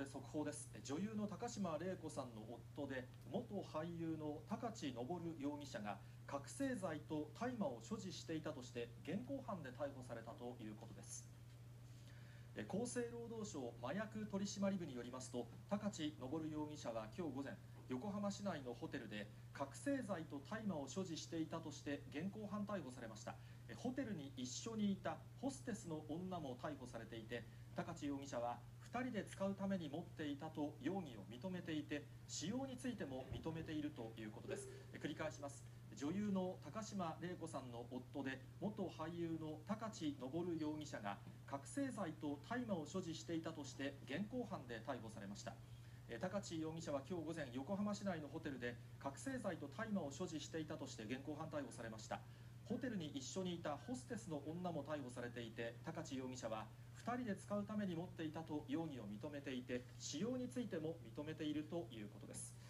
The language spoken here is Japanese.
速報です。女優の高島礼子さんの夫で元俳優の高知昇容疑者が覚醒剤と大麻を所持していたとして現行犯で逮捕されたということです。厚生労働省麻薬取締部によりますと、高知昇容疑者は今日午前、横浜市内のホテルで覚醒剤と大麻を所持していたとして現行犯逮捕されました。ホテルに一緒にいたホステスの女も逮捕されていて、高知容疑者は2人で使うために持っていたと容疑を認めていて、使用についても認めているということです。繰り返します。女優の高島礼子さんの夫で元俳優の高知昇容疑者が覚醒剤と大麻を所持していたとして現行犯で逮捕されました。高知容疑者は今日午前、横浜市内のホテルで覚醒剤と大麻を所持していたとして現行犯逮捕されました。ホテルに一緒にいたホステスの女も逮捕されていて、高知容疑者は2人で使うために持っていたと容疑を認めていて、使用についても認めているということです。